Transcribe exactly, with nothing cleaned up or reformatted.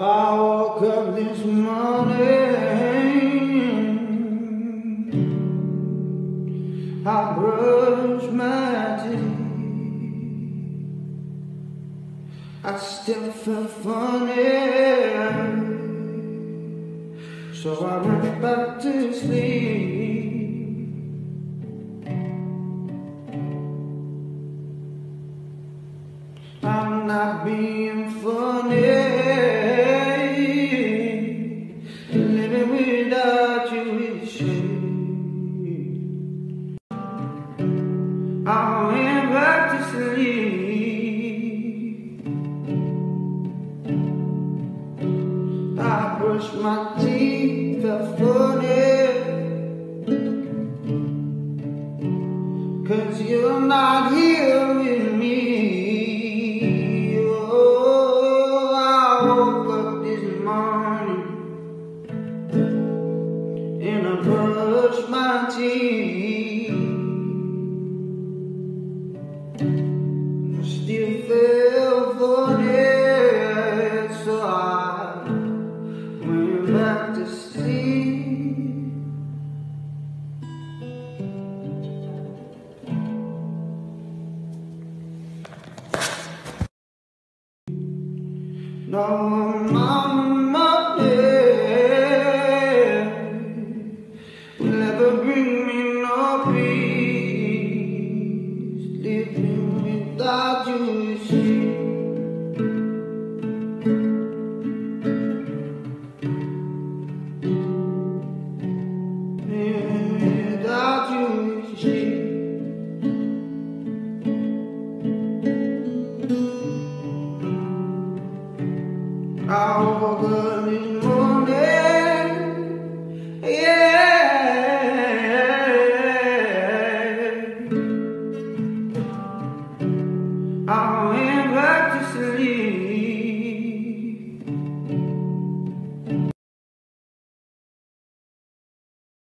I woke up this morning, I brushed my teeth, I still felt funny, so I went back to sleep. I'm not being funny, living without you is shame. I went back to sleep. I brushed my teeth, felt funny, 'cause you're not here with me. And I brush my teeth, I still feel funny, so I went back to sleep. No, mama, will ever bring me no peace. Living without you is shame. Living without you is shame. I woke up this morning, yeah, I went back to sleep.